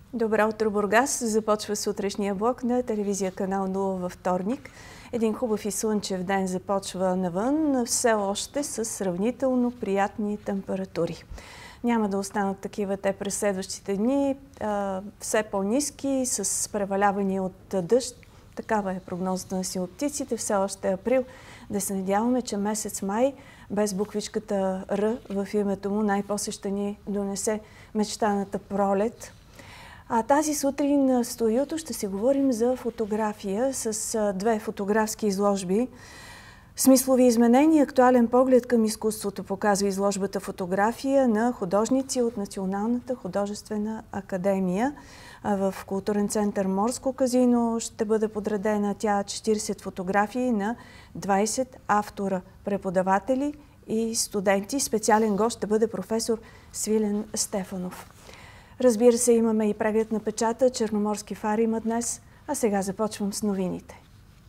Добро утро, Бургас! Започва сутрешния блок на телевизия Канал 0 във вторник. Един хубав и слънчев ден започва навън, все още с сравнително приятни температури. Няма да останат такива те през следващите дни, все по-ниски, с превалявания от дъжд. Такава е прогнозата на синоптиците. Все още е април. Да се надяваме, че месец май, без буквичката Р в името му, най-после ще ни донесе мечтаната пролет. А тази сутрин на студиото ще си говорим за фотография с две фотографски изложби. Смислови изменения, актуален поглед към изкуството показва изложбата фотография на художници от Националната художествена академия. В културен център Морско казино ще бъде подредена тя 40 фотографии на 20 автора, преподаватели и студенти. Специален гост ще бъде професор Свилен Стефанов. Разбира се, имаме и преглед на печата. Черноморски фар има днес. А сега започвам с новините.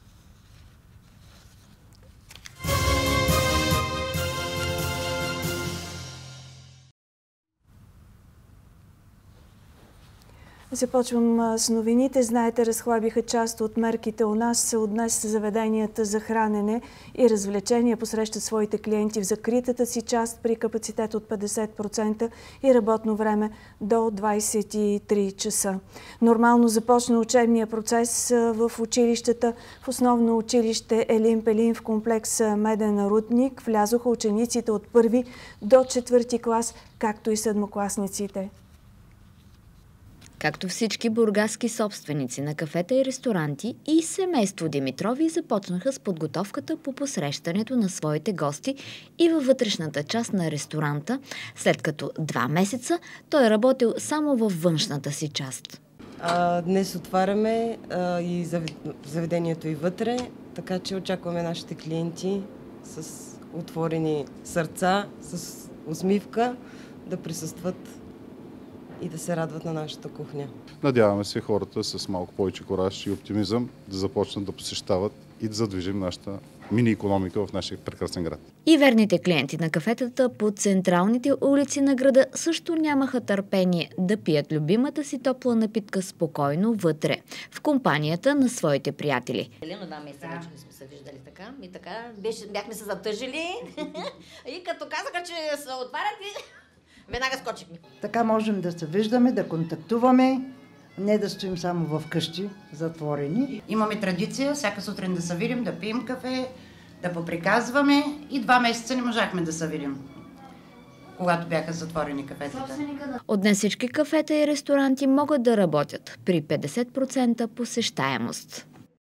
Започвам с новините. Знаете, разхлабиха част от мерките у нас. От днес заведенията за хранене и развлечения посрещат своите клиенти в закритата си част при капацитет от 50% и работно време до 23 часа. Нормално започна учебния процес в училищата. В основно училище Елин Пелин в комплекс Меден рудник влязоха учениците от 1 до 4 клас, както и седмокласниците. Както всички бургаски собственици на кафета и ресторанти, и семейство Димитрови започнаха с подготовката по посрещането на своите гости и във вътрешната част на ресторанта, след като 2 месеца той е работил само във външната си част. Днес отваряме и заведението и вътре, така че очакваме нашите клиенти с отворени сърца, с усмивка да присъстват и да се радват на нашата кухня. Надяваме се хората с малко повече кораж и оптимизъм да започнат да посещават и да задвижим нашата мини-икономика в нашия прекрасен град. И верните клиенти на кафетата по централните улици на града също нямаха търпение да пият любимата си топла напитка спокойно вътре, в компанията на своите приятели. Едно 2 месеца вече не сме се виждали така. И така бяхме се затъжили и като казаха, че се отварят и веднага скочихме. Така можем да се виждаме, да контактуваме, не да стоим само в къщи, затворени. Имаме традиция всяка сутрин да се видим, да пием кафе, да поприказваме и 2 месеца не можахме да се видим, когато бяха затворени кафетата. От днес всички кафета и ресторанти могат да работят при 50% посещаемост.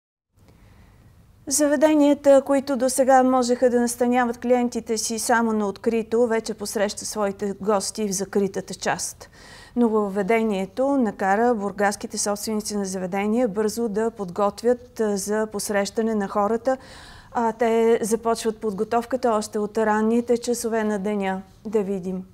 Заведенията, които до сега можеха да настаняват клиентите си само на открито, вече посреща своите гости в закритата част. Нововведението накара бургаските собственици на заведения бързо да подготвят за посрещане на хората, а те започват подготовката още от ранните часове на деня. Да видим.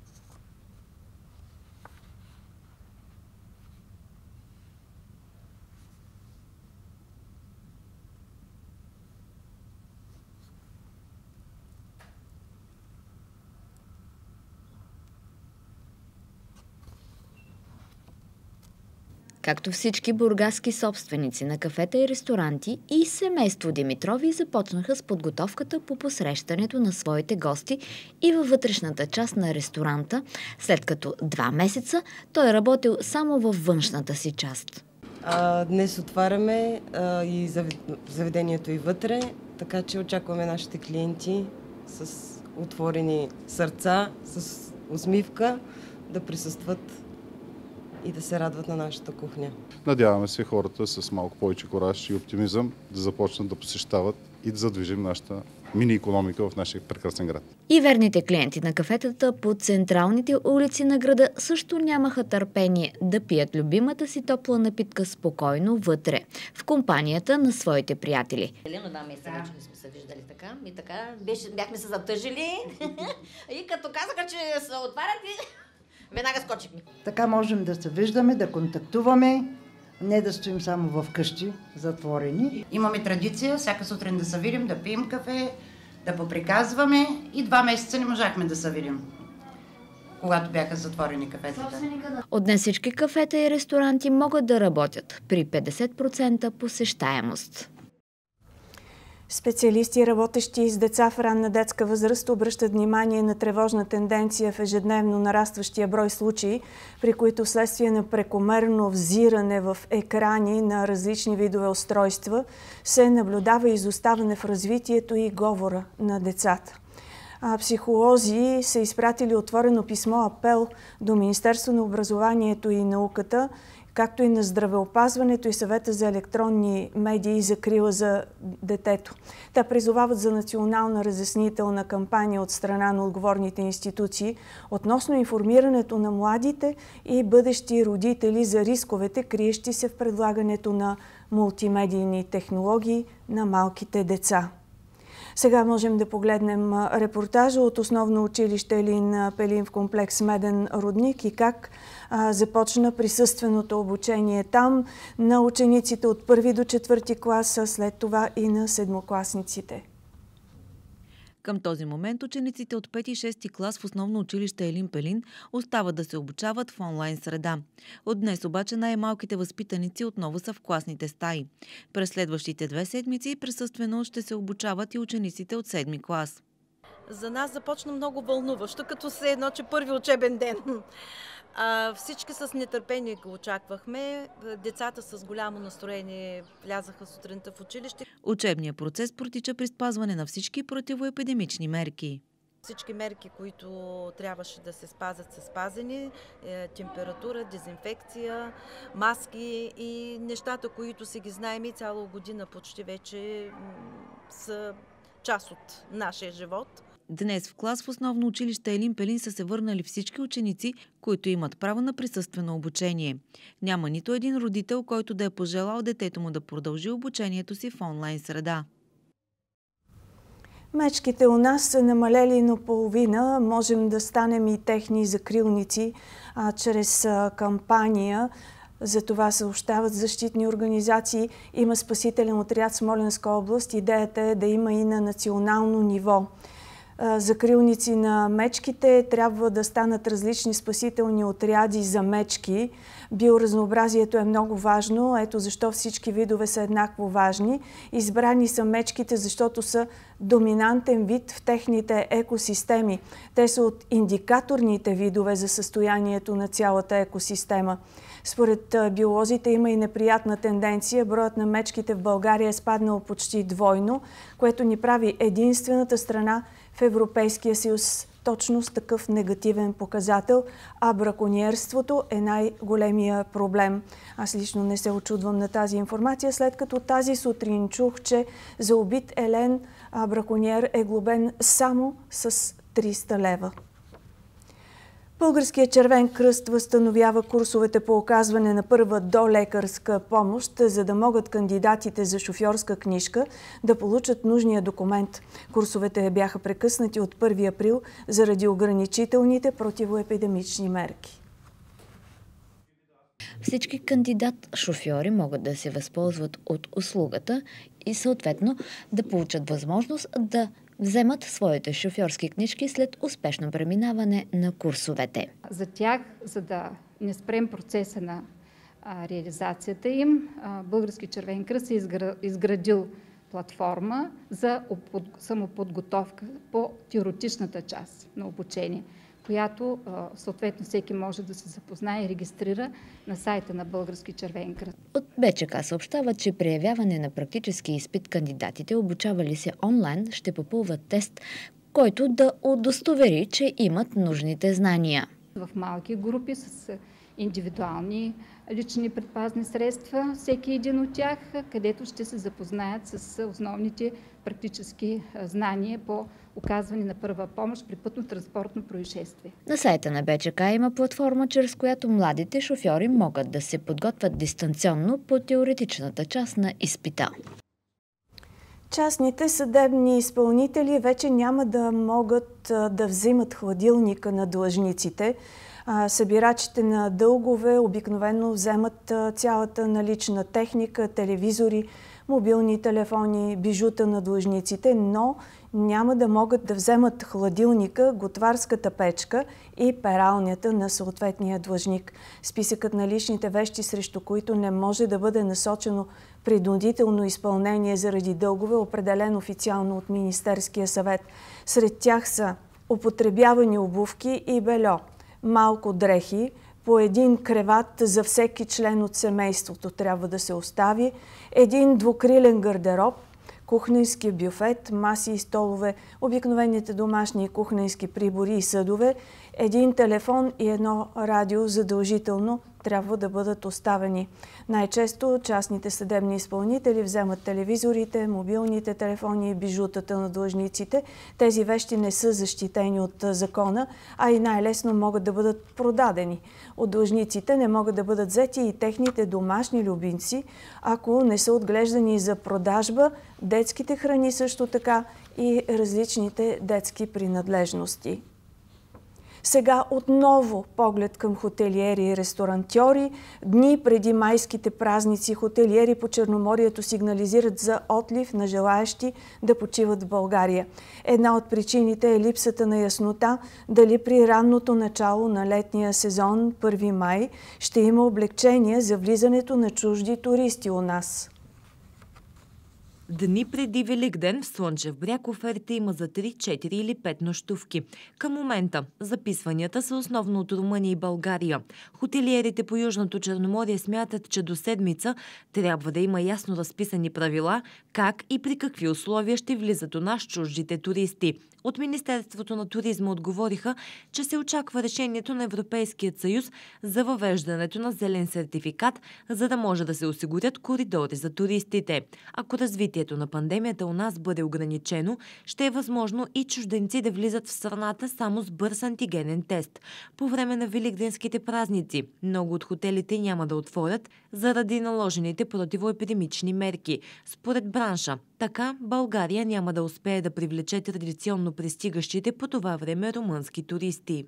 Както всички бургаски собственици на кафета и ресторанти, и семейство Димитрови започнаха с подготовката по посрещането на своите гости и във вътрешната част на ресторанта, след като 2 месеца той е работил само във външната си част. Днес отваряме и заведението и вътре, така че очакваме нашите клиенти с отворени сърца, с усмивка да присъстват и да се радват на нашата кухня. Надяваме се хората с малко повече кораж и оптимизъм да започнат да посещават и да задвижим нашата мини-икономика в нашия прекрасен град. И верните клиенти на кафетата по централните улици на града също нямаха търпение да пият любимата си топла напитка спокойно вътре, в компанията на своите приятели. Едно 2 месеца вече не сме се виждали така. И така бяхме се затъжили и като казаха, че се отварят и веднага скочихме. Така можем да се виждаме, да контактуваме, не да стоим само в къщи, затворени. Имаме традиция всяка сутрин да се видим, да пием кафе, да поприказваме и 2 месеца не можахме да се видим, когато бяха затворени кафетата. От днес всички кафета и ресторанти могат да работят при 50% посещаемост. Специалисти, работещи с деца в ранна детска възраст, обръщат внимание на тревожна тенденция в ежедневно нарастващия брой случаи, при които вследствие на прекомерно взиране в екрани на различни видове устройства се наблюдава изоставане в развитието и говора на децата. Психолози са изпратили отворено писмо-апел до Министерство на образованието и науката, както и на здравеопазването и съвета за електронни медии и закрила за детето. Те призовават за национална разяснителна кампания от страна на отговорните институции относно информирането на младите и бъдещи родители за рисковете, криещи се в предлагането на мултимедийни технологии на малките деца. Сега можем да погледнем репортажа от основно училище Елин Пелин в комплекс Меден Рудник и как започна присъственото обучение там на учениците от 1 до 4 клас, след това и на седмокласниците. Към този момент учениците от 5 и 6 клас в основно училище Елин Пелин остават да се обучават в онлайн среда. От днес обаче най-малките възпитаници отново са в класните стаи. През следващите 2 седмици присъствено ще се обучават и учениците от 7 клас. За нас започна много вълнуващо, като се едно, че първи учебен ден. Всички с нетърпение го очаквахме. Децата с голямо настроение влязаха сутринта в училище. Учебният процес протича при спазване на всички противоепидемични мерки. Всички мерки, които трябваше да се спазят, са спазени. Температура, дезинфекция, маски и нещата, които си ги знаем и цяла година почти вече са част от нашия живот. Днес в клас в основно училище Елин Пелин са се върнали всички ученици, които имат право на присъствено обучение. Няма нито един родител, който да е пожелал детето му да продължи обучението си в онлайн среда. Мечките у нас са намалели наполовина. Можем да станем и техни закрилници чрез кампания. За това съобщават защитни организации. Има спасителен отряд в Смолянска област. Идеята е да има и на национално ниво. Закрилници на мечките трябва да станат различни спасителни отряди за мечки. Биоразнообразието е много важно, ето защо всички видове са еднакво важни. Избрани са мечките, защото са доминантен вид в техните екосистеми. Те са от индикаторните видове за състоянието на цялата екосистема. Според биолозите има и неприятна тенденция. Броят на мечките в България е спаднал почти двойно, което ни прави единствената страна в Европейския съюз точно с такъв негативен показател, а бракониерството е най-големия проблем. Аз лично не се очудвам на тази информация, след като тази сутрин чух, че за убит елен бракониер е глобен само с 300 лева. Българският червен кръст възстановява курсовете по оказване на първа долекарска помощ, за да могат кандидатите за шофьорска книжка да получат нужния документ. Курсовете бяха прекъснати от 1 април заради ограничителните противоепидемични мерки. Всички кандидат-шофьори могат да се възползват от услугата и съответно да получат възможност да вземат своите шофьорски книжки след успешно преминаване на курсовете. За тях, за да не спрем процеса на реализацията им, Български червен кръст е изградил платформа за самоподготовка по теоретичната част на обучение, която съответно всеки може да се запознае и регистрира на сайта на Български червен кръст. От БЧК съобщава, че при явяване на практически изпит кандидатите, обучавали се онлайн, ще попълват тест, който да удостовери, че имат нужните знания. В малки групи с индивидуални лични предпазни средства, всеки един от тях, където ще се запознаят с основните практически знания по оказване на първа помощ при пътно-транспортно происшествие. На сайта на БЧК има платформа, чрез която младите шофьори могат да се подготвят дистанционно по теоретичната част на изпита. Частните съдебни изпълнители вече няма да могат да взимат хладилника на длъжниците. Събирачите на дългове обикновено вземат цялата налична техника, телевизори, мобилни телефони, бижута на длъжниците, но няма да могат да вземат хладилника, готварската печка и пералнята на съответния длъжник. Списъкът на личните вещи, срещу които не може да бъде насочено принудително изпълнение заради дългове, определен официално от Министерския съвет. Сред тях са употребявани обувки и бельо, малко дрехи, по един креват за всеки член от семейството трябва да се остави, един двукрилен гардероб, кухненски бюфет, маси и столове, обикновените домашни и кухненски прибори и съдове, един телефон и едно радио задължително трябва да бъдат оставени. Най-често частните съдебни изпълнители вземат телевизорите, мобилните телефони и бижутата на длъжниците. Тези вещи не са защитени от закона, а и най-лесно могат да бъдат продадени. От длъжниците не могат да бъдат взети и техните домашни любимци, ако не са отглеждани за продажба, детските храни също така и различните детски принадлежности. Сега отново поглед към хотелиери и ресторантьори. Дни преди майските празници хотелиери по Черноморието сигнализират за отлив на желаещи да почиват в България. Една от причините е липсата на яснота дали при ранното начало на летния сезон, 1 май, ще има облекчение за влизането на чужди туристи у нас. Дни преди Великден в Слънчев бряг оферта има за 3, 4 или 5 нощувки. Към момента записванията са основно от Румъния и България. Хотелиерите по Южното Черноморие смятат, че до седмица трябва да има ясно разписани правила как и при какви условия ще влизат у нас чуждите туристи. От Министерството на туризма отговориха, че се очаква решението на Европейският съюз за въвеждането на зелен сертификат, за да може да се осигурят коридори за туристите. Ако развитието на пандемията у нас бъде ограничено, ще е възможно и чужденци да влизат в страната само с бърз антигенен тест. По време на великденските празници много от хотелите няма да отворят заради наложените противоепидемични мерки. Според бранша, така България няма да успее да привлече традиционно пристигащите по това време румънски туристи.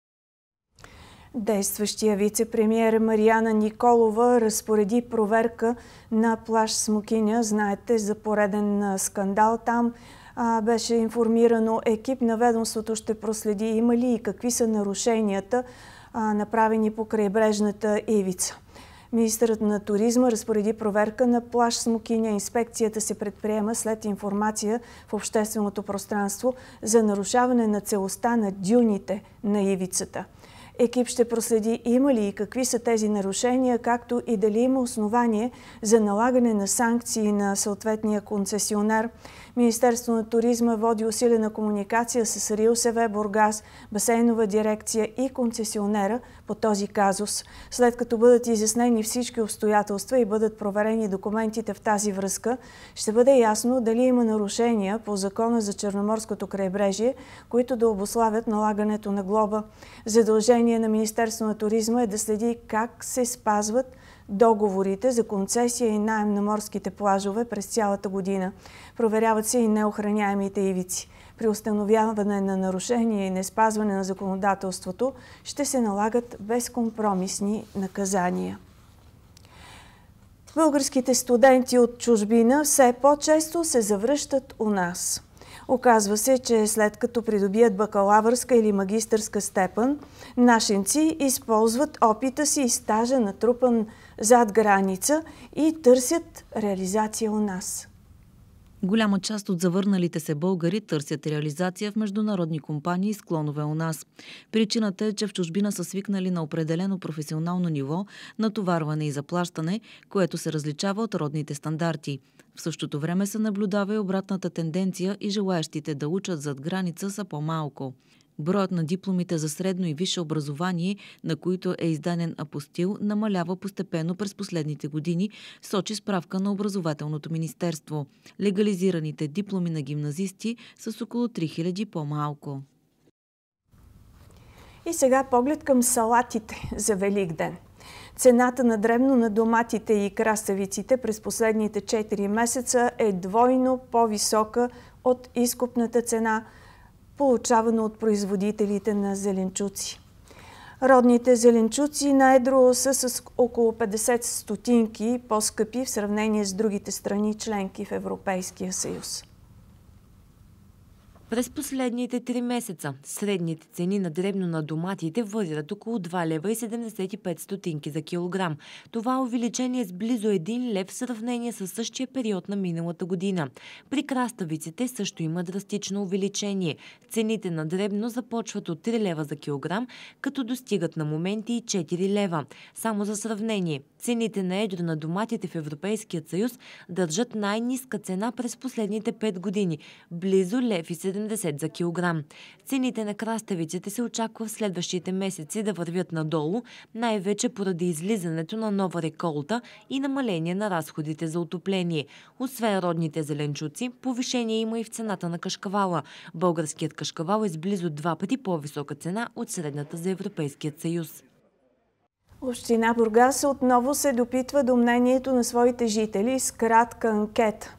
Действащия вице-премиер Марияна Николова разпореди проверка на плаж Смокиня. Знаете, за пореден скандал там беше информирано. Екип на ведомството ще проследи има ли и какви са нарушенията, направени по крайбрежната ивица. Министърът на туризма разпореди проверка на плаж Смокиня. Инспекцията се предприема след информация в общественото пространство за нарушаване на целостта на дюните на ивицата. Екип ще проследи има ли и какви са тези нарушения, както и дали има основание за налагане на санкции на съответния концесионер. Министерството на туризма води усилена комуникация с РИОСВ Бургас, басейнова дирекция и концесионера по този казус. След като бъдат изяснени всички обстоятелства и бъдат проверени документите в тази връзка, ще бъде ясно дали има нарушения по Закона за Черноморското крайбрежие, които да обуславят налагането на глоба. Задължение на Министерството на туризма е да следи как се спазват договорите за концесия и наем на морските плажове през цялата година. Проверяват се и неохраняемите ивици. При установяване на нарушение и неспазване на законодателството ще се налагат безкомпромисни наказания. Българските студенти от чужбина все по-често се завръщат у нас. Оказва се, че след като придобият бакалавърска или магистърска степен, нашенци използват опита си и стажа натрупан зад граница и търсят реализация у нас. Голяма част от завърналите се българи търсят реализация в международни компании с клонове у нас. Причината е, че в чужбина са свикнали на определено професионално ниво, натоварване и заплащане, което се различава от родните стандарти. В същото време се наблюдава и обратната тенденция и желаещите да учат зад граница са по-малко. Броят на дипломите за средно и висше образование, на които е издаден апостил, намалява постепенно през последните години, сочи справка на Образователното министерство. Легализираните дипломи на гимназисти са с около 3000 по-малко. И сега поглед към салатите за Великден. Цената на дребно на доматите и краставиците през последните 4 месеца е двойно по-висока от изкупната цена, получавана от производителите на зеленчуци. Родните зеленчуци на едро са с около 50 стотинки по-скъпи в сравнение с другите страни членки в Европейския съюз. През последните 3 месеца средните цени на дребно на доматите варират около 2,75 лева за килограм. Това увеличение с близо 1 лев в сравнение с същия период на миналата година. При краставиците също има драстично увеличение. Цените на дребно започват от 3 лева за килограм, като достигат на моменти и 4 лева. Само за сравнение, цените на едро на доматите в Европейския съюз държат най-ниска цена през последните 5 години – близо 1,70 лева за килограм. Цените на краставиците се очаква в следващите месеци да вървят надолу, най-вече поради излизането на нова реколта и намаление на разходите за отопление. Освен родните зеленчуци, повишение има и в цената на кашкавала. Българският кашкавал е с близо 2 пъти по-висока цена от средната за Европейският съюз. Община Бургас отново се допитва до мнението на своите жители с кратка анкета.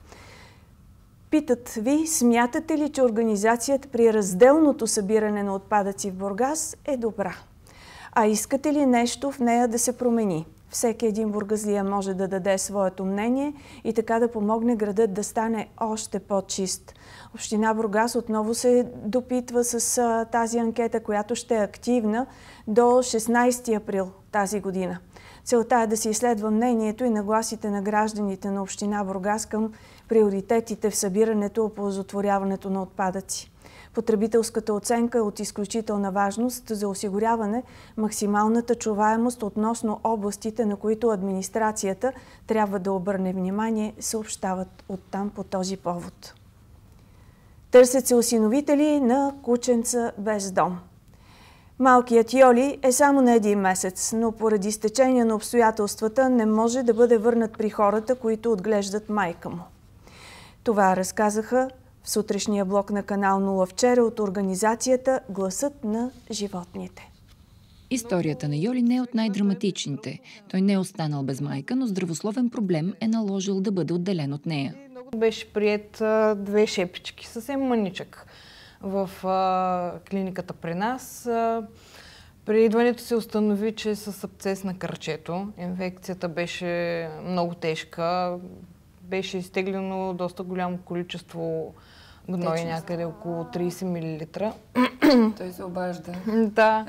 Питат ви, смятате ли, че организацията при разделното събиране на отпадъци в Бургас е добра? А искате ли нещо в нея да се промени? Всеки един бургазлия може да даде своето мнение и така да помогне градът да стане още по-чист. Община Бургас отново се допитва с тази анкета, която ще е активна до 16 април тази година. Целта е да се изследва мнението и нагласите на гражданите на община Бургас към приоритетите в събирането и оползотворяването на отпадъци. Потребителската оценка е от изключителна важност за осигуряване максималната чуваемост относно областите, на които администрацията трябва да обърне внимание, съобщават оттам по този повод. Търсят се осиновители на кученца без дом. Малкият Йоли е само на 1 месец, но поради стечение на обстоятелствата не може да бъде върнат при хората, които отглеждат майка му. Това разказаха в сутрешния блок на канал 0 вчера от организацията Гласът на животните. Историята на Йоли не е от най-драматичните. Той не е останал без майка, но здравословен проблем е наложил да бъде отделен от нея. Беше приет 2 шепички, съвсем мъничък, в клиниката при нас. При идването се установи, че е с абсцес на кръчето. Инфекцията беше много тежка. Беше изтеглено доста голямо количество гной, някъде около 30 мл. Той се обажда. Да.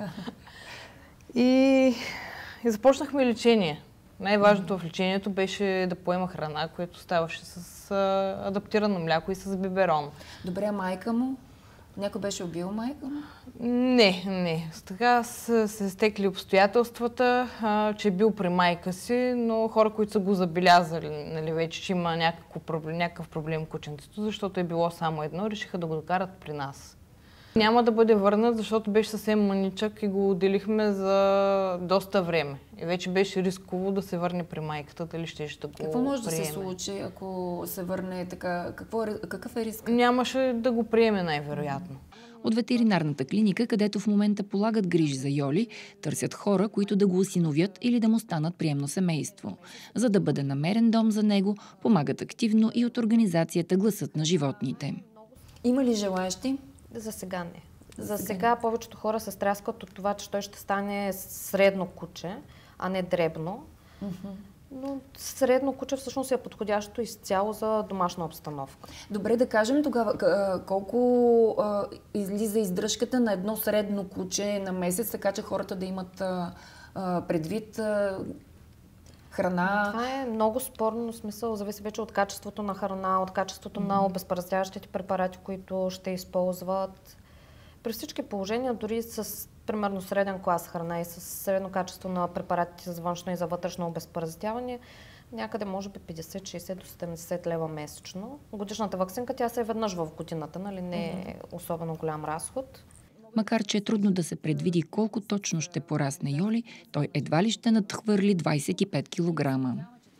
И започнахме лечение. Най-важното в лечението беше да поема храна, което ставаше с адаптирано мляко и с биберон. Добре, майка му? Някой беше убил майка му? Не. Така се стекли обстоятелствата, че е бил при майка си, но хора, които са го забелязали, нали, вече, че има някакъв проблем кученцето, защото е било само едно, решиха да го докарат при нас. Няма да бъде върнат, защото беше съвсем мъничък и го отделихме за доста време. И вече беше рисково да се върне при майката, дали ще да го Какво може приеме. Да се случи, ако се върне така? Какъв е риск? Нямаше да го приеме най-вероятно. От ветеринарната клиника, където в момента полагат грижи за Йоли, търсят хора, които да го осиновят или да му станат приемно семейство. За да бъде намерен дом за него, помагат активно и от организацията Гласът на животните. Има ли желаещи? За сега не. За сега повечето хора се стряскат от това, че той ще стане средно куче, а не дребно. Но средно куче всъщност е подходящо изцяло за домашна обстановка. Добре, да кажем тогава колко излиза издръжката на едно средно куче на месец, така че хората да имат предвид храна. Това е много спорно, смисъл, зависи вече от качеството на храна, от качеството на обезпаразяващите препарати, които ще използват. При всички положения, дори с примерно среден клас храна и с средно качество на препаратите за външно и за вътрешно обезпаразяване, някъде може би 50, 60 до 70 лева месечно. Годишната ваксинка, тя се е веднъж в годината, нали? Не е особено голям разход. Макар че е трудно да се предвиди колко точно ще порасне Йоли, той едва ли ще надхвърли 25 килограма.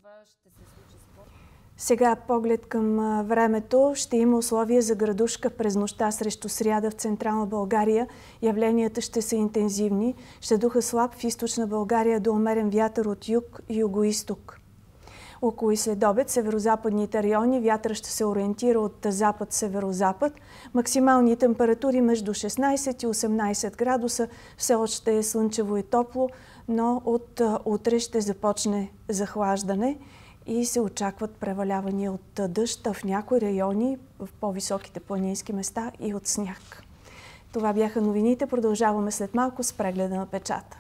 Сега поглед към времето. Ще има условия за градушка през нощта срещу сряда в Централна България. Явленията ще са интензивни. Ще духа слаб в източна България до умерен вятър от юг и югоизток. Около следобед северо-западните райони вятър ще се ориентира от запад-северо-запад. Максимални температури между 16 и 18 градуса. Все още е слънчево и топло, но от утре ще започне захлаждане и се очакват превалявания от дъжд в някои райони, в по-високите планински места и от сняг. Това бяха новините. Продължаваме след малко с прегледа на печата.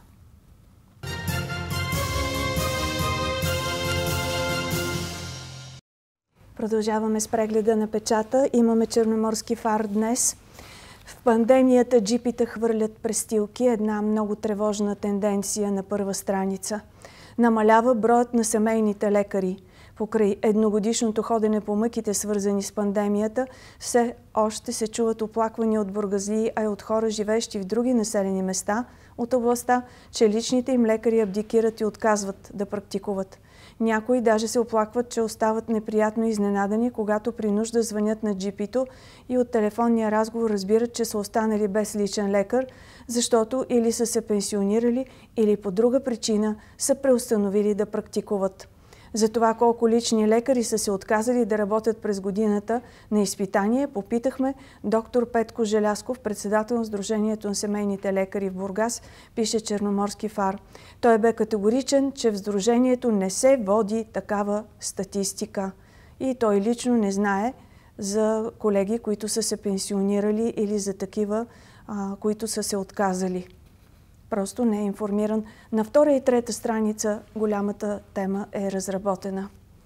Продължаваме с прегледа на печата. Имаме черноморски фар днес. В пандемията джипите хвърлят престилки. Една много тревожна тенденция на първа страница. Намалява броят на семейните лекари. Покрай едногодишното ходене по мъките, свързани с пандемията, все още се чуват оплаквания от бургазлии, а и от хора, живеещи в други населени места от областта, че личните им лекари абдикират и отказват да практикуват. Някои даже се оплакват, че остават неприятно изненадани, когато при нужда звънят на джипито и от телефонния разговор разбират, че са останали без личен лекар, защото или са се пенсионирали, или по друга причина са преустановили да практикуват. За това колко лични лекари са се отказали да работят през годината на изпитание, попитахме доктор Петко Желязков, председател на Сдружението на семейните лекари в Бургас, пише Черноморски фар. Той бе категоричен, че в Сдружението не се води такава статистика. И той лично не знае за колеги, които са се пенсионирали или за такива, които са се отказали. Просто не е информиран. На втора и трета страница голямата тема е разработена.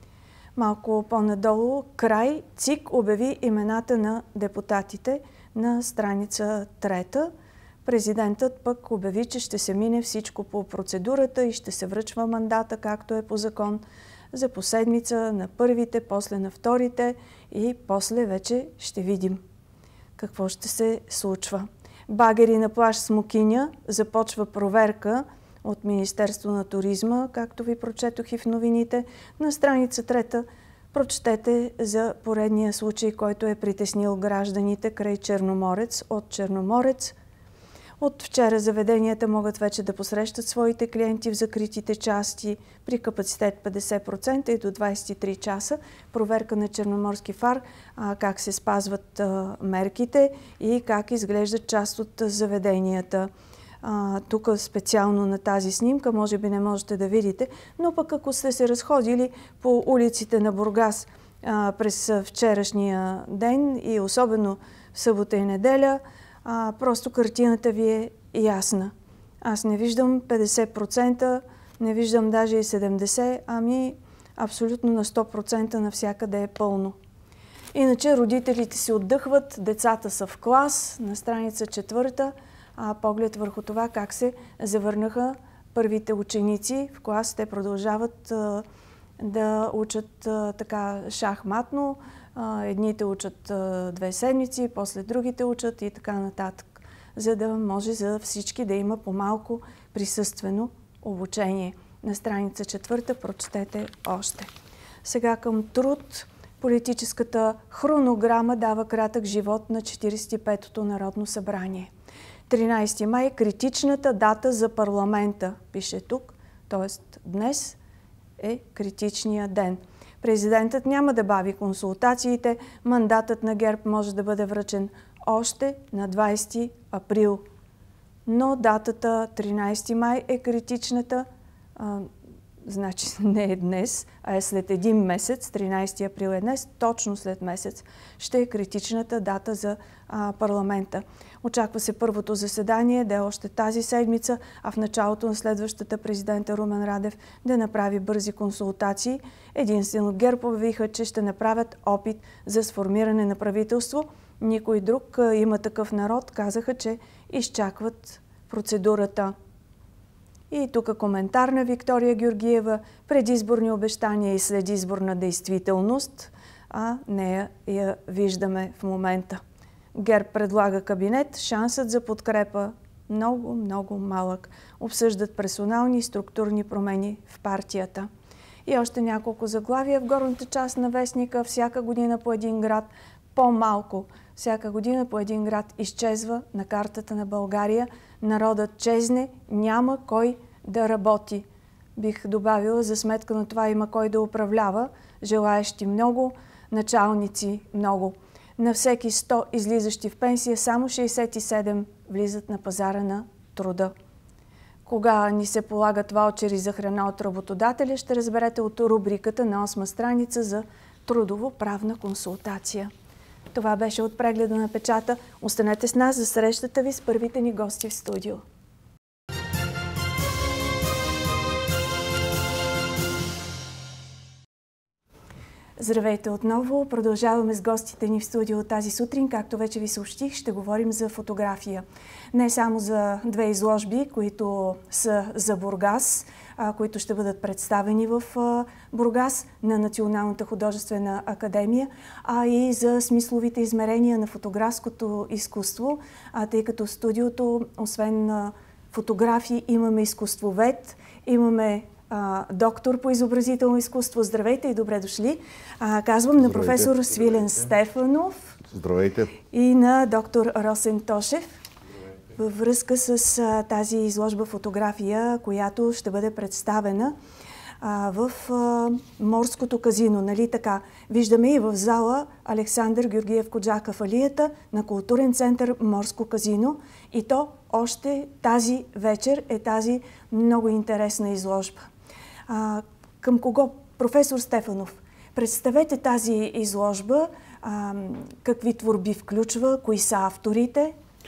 Малко по-надолу, край, ЦИК обяви имената на депутатите на страница трета. Президентът пък обяви, че ще се мине всичко по процедурата и ще се връчва мандата, както е по закон, за по седмица на първите, после на вторите и после вече ще видим какво ще се случва. Багери на плаж Смокиня, започва проверка от Министерство на туризма, както ви прочетох и в новините. На страница трета прочетете за поредния случай, който е притеснил гражданите край Черноморец от Черноморец. От вчера заведенията могат вече да посрещат своите клиенти в закритите части при капацитет 50% и до 23 часа. Проверка на Черноморски фар, как се спазват мерките и как изглеждат част от заведенията. Тук специално на тази снимка, може би не можете да видите, но пък ако сте се разходили по улиците на Бургас през вчерашния ден и особено в събота и неделя, просто картината ви е ясна. Аз не виждам 50%, не виждам даже и 70%, ами абсолютно на 100% навсякъде е пълно. Иначе родителите си отдъхват, децата са в клас, на страница 4, поглед върху това как се завърнаха първите ученици в клас. Те продължават да учат така шахматно. Едните учат 2 седмици, после другите учат и така нататък, за да може за всички да има по-малко присъствено обучение. На страница 4 прочетете още. Сега към труд. Политическата хронограма дава кратък живот на 45-то Народно събрание. 13 май – критичната дата за парламента, пише тук, т.е. днес е критичният ден. Президентът няма да бави консултациите. Мандатът на ГЕРБ може да бъде връчен още на 20 април. Но датата 13 май е критичната. Значи не е днес, а е след един месец. 13 април е днес. Точно след месец ще е критичната дата за парламента. Очаква се първото заседание да е още тази седмица, а в началото на следващата президента Румен Радев да направи бързи консултации. Единствено ГЕРБ обявиха, че ще направят опит за сформиране на правителство. Никой друг, Има такъв народ, казаха, че изчакват процедурата. И тук коментар на Виктория Георгиева. Предизборни обещания и следизборна действителност, а нея я виждаме в момента. ГЕРБ предлага кабинет, шансът за подкрепа много, много малък. Обсъждат персонални и структурни промени в партията. И още няколко заглавия в горната част на вестника. Всяка година по един град, по-малко. Всяка година по един град изчезва на картата на България. Народът чезне, няма кой да работи. бих добавила, за сметка на това има кой да управлява, желаещи много, началници много. На всеки 100 излизащи в пенсия, само 67 влизат на пазара на труда. Кога ни се полагат ваучери за храна от работодателя, ще разберете от рубриката на 8 страница за трудово-правна консултация. Това беше от прегледа на печата. Останете с нас за срещата ви с първите ни гости в студио. Здравейте отново! Продължаваме с гостите ни в студио тази сутрин. Както вече ви съобщих, ще говорим за фотография. Не само за две изложби, които са за Бургас, които ще бъдат представени в Бургас на Националната художествена академия, а и за смисловите измерения на фотографското изкуство, тъй като в студиото, освен фотографии, имаме изкуствовед, имаме доктор по изобразително изкуство. Здравейте и добре дошли. Казвам на професор Свилен Стефанов. Здравейте. И на доктор Росен Тошев. Във връзка с тази изложба фотография, която ще бъде представена в Морското казино. Нали така? Виждаме и в зала Александър Георгиев Коджаков алията на културен център Морско казино. И то още тази вечер е тази много интересна изложба. Към кого? Професор Стефанов, представете тази изложба. Какви творби включва? Кои са авторите?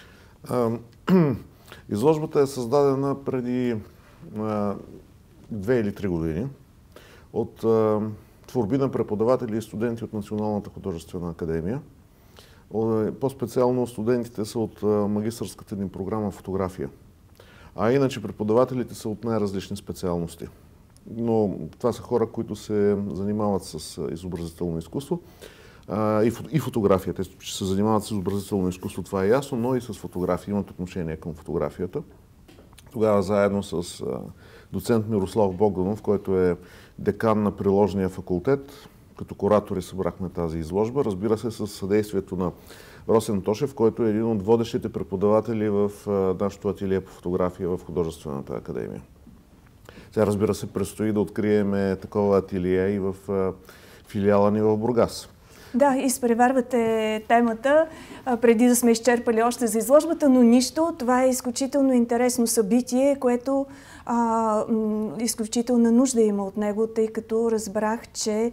Изложбата е създадена преди 2 или 3 години от творби на преподаватели и студенти от Националната художествена академия. По-специално студентите са от магистърската ни програма фотография. А иначе преподавателите са от най-различни специалности. Но това са хора, които се занимават с изобразително изкуство и фотография. Те ще се занимават с изобразително изкуство, това е ясно, но и с фотография, имат отношение към фотографията. Тогава заедно с доцент Мирослав Богданов, който е декан на приложния факултет, като куратори събрахме тази изложба. Разбира се, с съдействието на Росен Тошев, който е един от водещите преподаватели в нашото ателие по фотография в Художествената академия. Сега, разбира се, предстои да открием такова ателие и в филиала ни в Бургас. Да, изпреварвате темата, преди да сме изчерпали още за изложбата, но нищо. Това е изключително интересно събитие, което изключителна нужда има от него, тъй като разбрах, че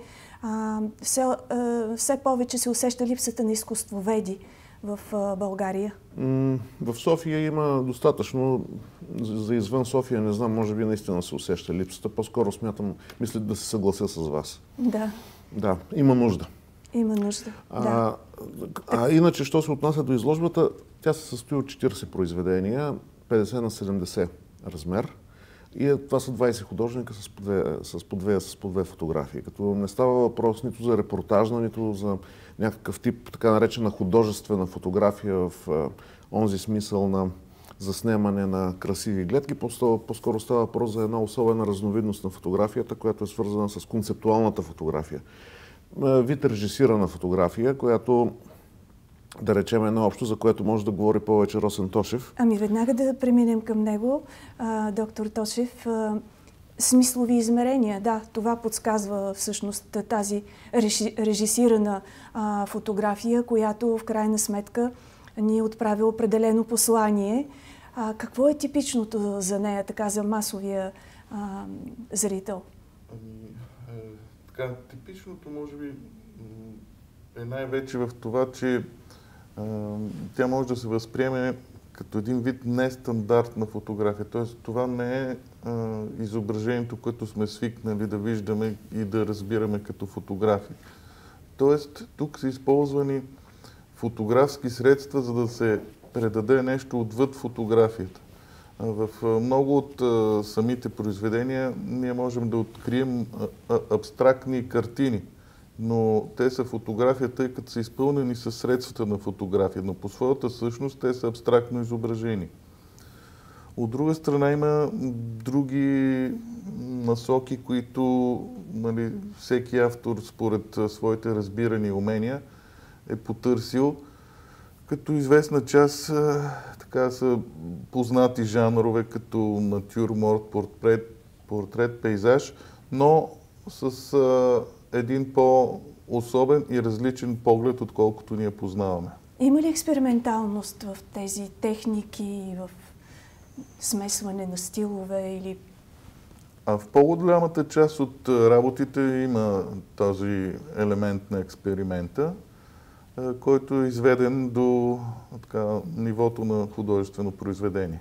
все повече се усеща липсата на изкуствоведи в България. В София има достатъчно. За извън София не знам, може би наистина се усеща липсата. По-скоро мисля да се съглася с вас. Да. Да, има нужда. Има нужда, да. Иначе, що се отнася до изложбата, тя се състои от 40 произведения, 50 на 70 размер. И това са 20 художника с по две фотографии. Като не става въпрос нито за репортажна, нито за някакъв тип, така наречена художествена фотография в онзи смисъл на заснемане на красиви гледки. По-скоро става въпрос за една особена разновидност на фотографията, която е свързана с концептуалната фотография. Вид режисирана фотография, която, да речем, едно общо, за което може да говори повече Росен Тошев. Ами веднага да преминем към него, доктор Тошев. Смислови измерения, да, това подсказва всъщност тази режисирана фотография, която в крайна сметка ни отправя определено послание. Какво е типичното за нея, така за масовия зрител? Така, типичното може би е най-вече в това, че тя може да се възприеме като един вид нестандартна фотография. Тоест, това не е изображението, което сме свикнали да виждаме и да разбираме като фотография. Тоест, тук са използвани фотографски средства, за да се предаде нещо отвъд фотографията. В много от самите произведения ние можем да открием абстрактни картини, но те са фотография, тъй като са изпълнени със средствата на фотография, но по своята същност те са абстрактно изображени. От друга страна има други насоки, които всеки автор според своите разбирани умения е потърсил. Като известна част така са познати жанрове, като натюрморт, портрет, портрет, пейзаж, но с един по-особен и различен поглед, отколкото ние познаваме. Има ли експерименталност в тези техники, в смесване на стилове или... А в по-голямата част от работите има този елемент на експеримента, който е изведен до нивото на художествено произведение.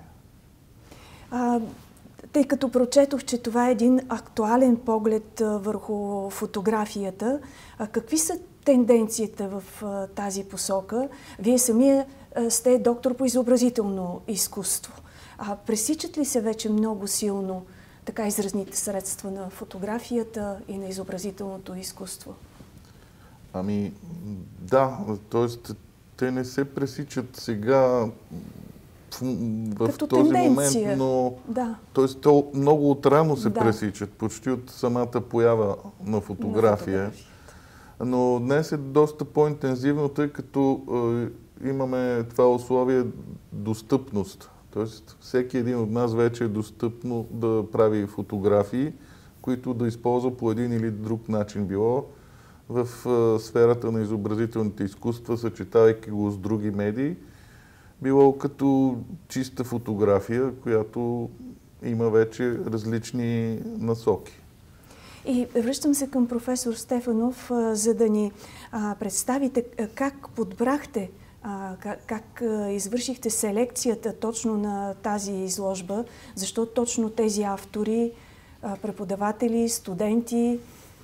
Тъй като прочетох, че това е един актуален поглед върху фотографията, какви са тенденциите в тази посока? Вие самия сте доктор по изобразително изкуство. Пресичат ли се вече много силно така изразните средства на фотографията и на изобразителното изкуство? Ами да, т.е. те не се пресичат сега в като този тенденция. Момент, но да. То много отрано се пресичат, почти от самата поява на фотография. Но днес е доста по-интензивно, тъй като имаме това условие достъпност. Тоест всеки един от нас вече е достъпно да прави фотографии, които да използва по един или друг начин. Било в сферата на изобразителните изкуства, съчетавайки го с други медии, било като чиста фотография, която има вече различни насоки. И връщам се към професор Стефанов, за да ни представите как подбрахте, как извършихте селекцията точно на тази изложба, защо точно тези автори, преподаватели, студенти?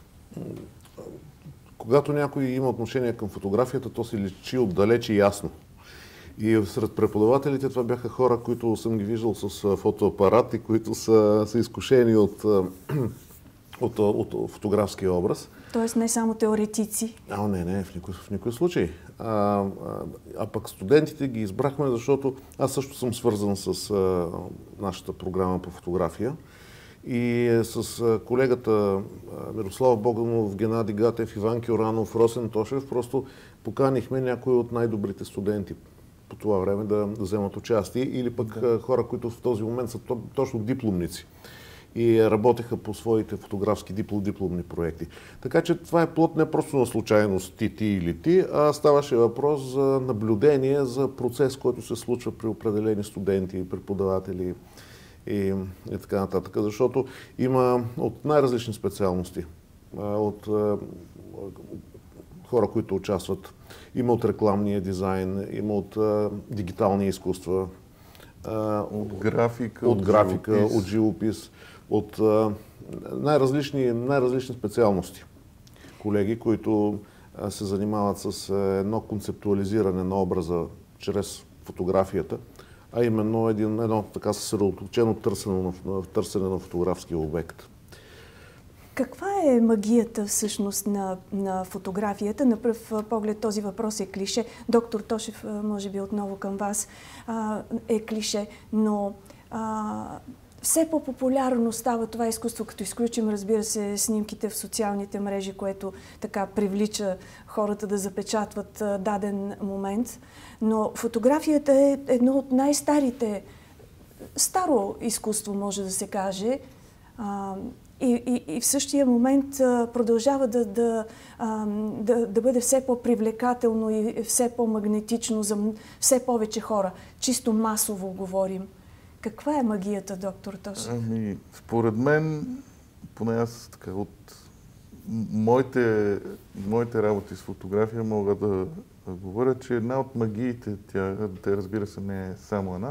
Когато някой има отношение към фотографията, то се личи отдалеч и ясно. И сред преподавателите това бяха хора, които съм ги виждал с фотоапарат и които са изкушени от фотографския образ. Тоест не само теоретици? Не, в никой случай. Пък студентите ги избрахме, защото аз също съм свързан с нашата програма по фотография. И с колегата Мирослав Богданов, Геннади Гатев, Иван Кюранов, Росен Тошев просто поканихме някои от най-добрите студенти по това време да вземат участие или пък хора, които в този момент са точно дипломници и работеха по своите фотографски дипломни проекти. Така че това е плод не просто на случайност ти или ти, а ставаше въпрос за наблюдение, за процес, който се случва при определени студенти, преподаватели и така нататък. Защото има от най-различни специалности, от хора, които участват. Има от рекламния дизайн, има от дигитални изкуства, от графика, от живопис, от най-различни специалности. Колеги, които се занимават с едно концептуализиране на образа чрез фотографията, а именно едно така съсредоточено търсене на фотографския обект. Каква е магията всъщност на фотографията? На пръв поглед този въпрос е клише. Доктор Тошев, може би отново към вас, е клише, но все по-популярно става това изкуство, като изключим, разбира се, снимките в социалните мрежи, което така привлича хората да запечатват даден момент. Но фотографията е едно от най-старите, старо изкуство, може да се каже. И в същия момент продължава да бъде все по-привлекателно и все по-магнетично за все повече хора. Чисто масово говорим. Каква е магията, доктор Тошев? Според мен, поне аз така от моите работи с фотография мога да говоря, че една от магиите, тя разбира се не е само една,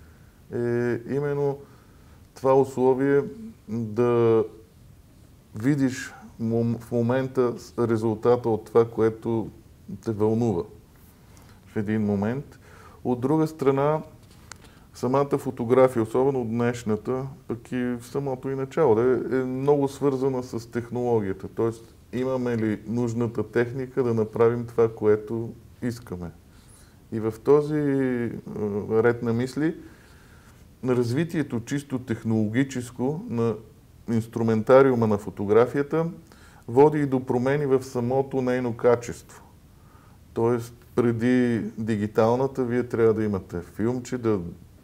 е именно това условие да видиш в момента резултата от това, което те вълнува в един момент. От друга страна, самата фотография, особено днешната, пък и в самото и начало, е много свързана с технологията. Тоест, имаме ли нужната техника да направим това, което искаме. И в този ред на мисли, на развитието чисто технологическо на инструментариума на фотографията води и до промени в самото нейно качество. Тоест, преди дигиталната, вие трябва да имате филмче, да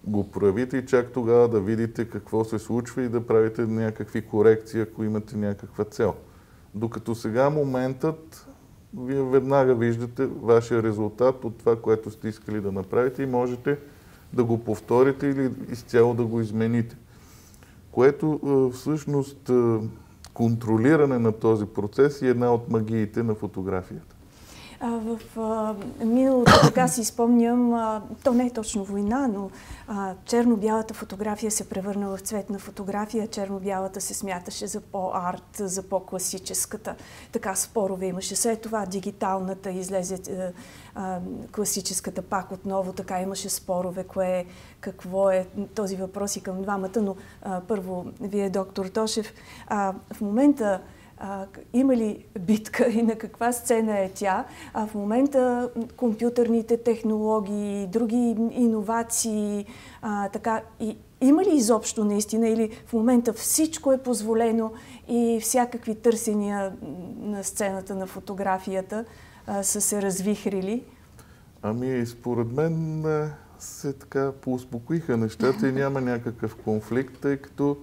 го проявите и чак тогава да видите какво се случва и да правите някакви корекции, ако имате някаква цел. Докато сега моментът, вие веднага виждате вашия резултат от това, което сте искали да направите и можете да го повторите или изцяло да го измените. Което всъщност контролиране на този процес е една от магиите на фотографията. В миналото, така си спомням, то не е точно война, но черно-бялата фотография се превърна в цветна фотография. Черно-бялата се смяташе за по-арт, за по-класическата. Така спорове имаше. След това дигиталната излезе класическата пак отново. Така имаше спорове. Какво е този въпрос и към двамата. Но първо, вие, доктор Тошев, в момента има ли битка и на каква сцена е тя? В момента компютърните технологии, други иновации, има ли изобщо наистина или в момента всичко е позволено и всякакви търсения на сцената на фотографията са се развихрили? Според мен се така поуспокоиха нещата и няма някакъв конфликт, тъй като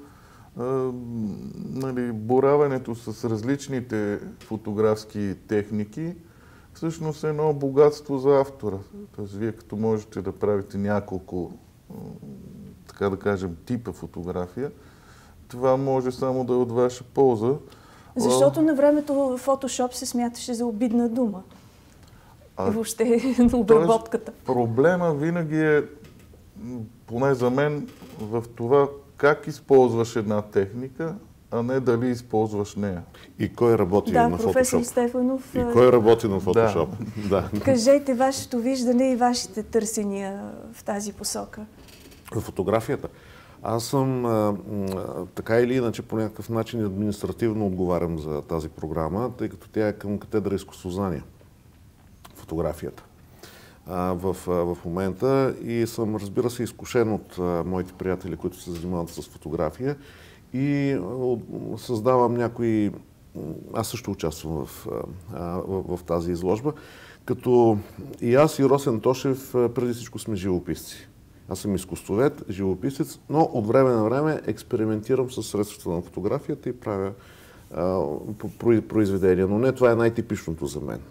боравенето с различните фотографски техники всъщност е едно богатство за автора. Тоест, вие като можете да правите няколко, така да кажем, типа фотография, това може само да е от ваша полза. Защото на времето Фотошоп се смяташе за обидна дума. И въобще на обработката. Проблема винаги е, поне за мен, в това как използваш една техника, а не дали използваш нея. И кой работи на Photoshop? Професор Стефанов. И кой работи на Photoshop? Да. Кажете вашето виждане и вашите търсения в тази посока. В фотографията. Аз съм така или иначе по някакъв начин административно отговарям за тази програма, тъй като тя е към катедра изкуствознание. Фотографията. В момента и съм, разбира се, изкушен от моите приятели, които се занимават с фотография и създавам някои... Аз също участвам в тази изложба, като и аз и Росен Тошев преди всичко сме живописци. Аз съм изкуствовед, живописец, но от време на време експериментирам с средствата на фотографията и правя произведения, но не това е най-типичното за мен.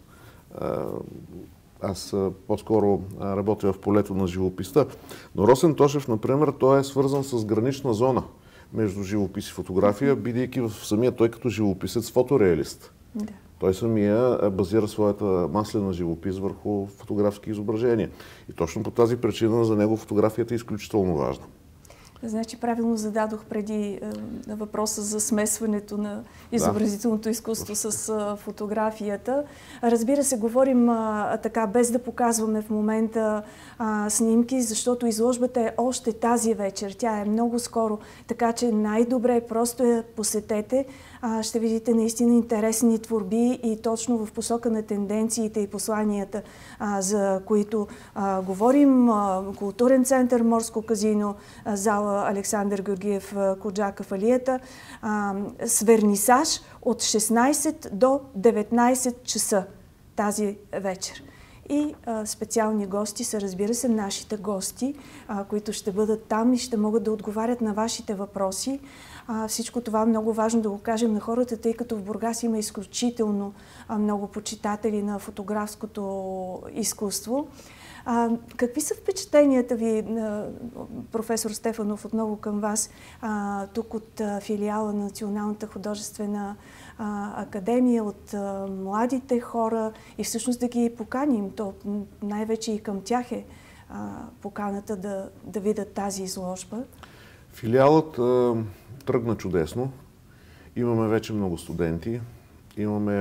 Аз по-скоро работя в полето на живописта. Но Росен Тошев, например, той е свързан с гранична зона между живопис и фотография, бидейки в самия той като живописец фотореалист. Да. Той самия базира своята маслена живопис върху фотографски изображения. И точно по тази причина за него фотографията е изключително важна. Значи правилно зададох преди въпроса за смесването на изобразителното изкуство с фотографията. Разбира се, говорим така, без да показваме в момента снимки, защото изложбата е още тази вечер. Тя е много скоро, така че най-добре просто я посетете. Ще видите наистина интересни творби и точно в посока на тенденциите и посланията, за които говорим. Културен център Морско казино, зала Александър Георгиев Коджаков Алията, с вернисаж от 16 до 19 часа тази вечер. И специални гости са, разбира се, нашите гости, които ще бъдат там и ще могат да отговарят на вашите въпроси. Всичко това е много важно да го кажем на хората, тъй като в Бургас има изключително много почитатели на фотографското изкуство. Какви са впечатленията ви, професор Стефанов, отново към вас, тук от филиала на Националната художествена академия, от младите хора и всъщност да ги поканим, то най-вече и към тях е поканата да видят тази изложба? Филиалът тръгна чудесно. Имаме вече много студенти. Имаме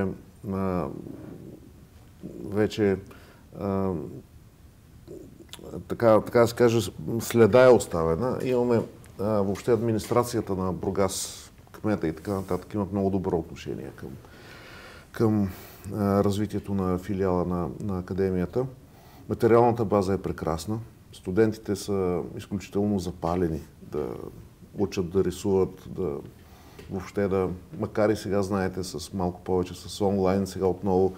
вече така да се каже, следа е оставена. Имаме въобще администрацията на Бургас, кмета и така нататък имат много добро отношение към развитието на филиала на академията. Материалната база е прекрасна. Студентите са изключително запалени да учат да рисуват, въобще макар и сега, знаете, с малко повече с онлайн, сега отново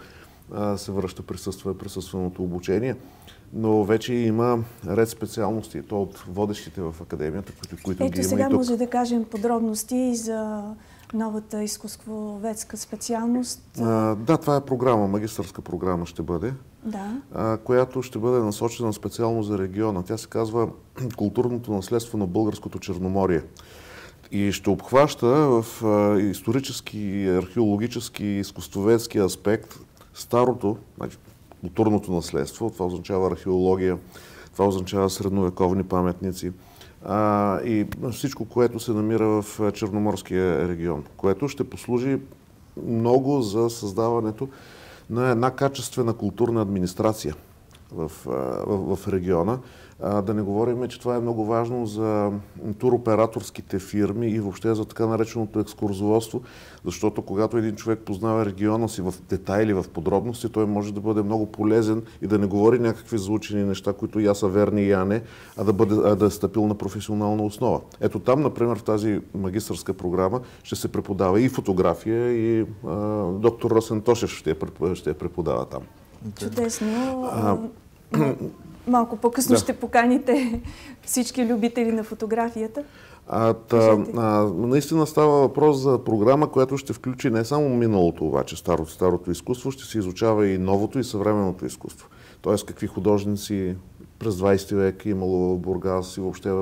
се връща присъственото обучение. Но вече има ред специалности, то от водещите в академията, които ги има сега и тук. може да кажем подробности за новата изкуствоведска специалност. Да, това е програма, магистърска програма ще бъде, която ще бъде насочена специално за региона. Тя се казва Културното наследство на българското Черноморие. И ще обхваща в исторически, археологически, изкуствоведски аспект старото, значи, културното наследство, това означава археология, това означава средновековни паметници и всичко, което се намира в Черноморския регион, което ще послужи много за създаването на една качествена културна администрация в региона. Да не говорим, че това е много важно за туроператорските фирми и въобще за така нареченото екскурзоводство, защото когато един човек познава региона си в детайли, в подробности, той може да бъде много полезен и да не говори някакви заучени неща, които я са верни и я не, а да е стъпил на професионална основа. Ето там, например, в тази магистърска програма ще се преподава и фотография, и доктор Росен Тошев ще преподава там. Чудесно. Малко по-късно ще поканите всички любители на фотографията. Наистина става въпрос за програма, която ще включи не само миналото, обаче старото изкуство, ще се изучава и новото и съвременното изкуство. Тоест какви художници през 20 век е имало в Бургас и въобще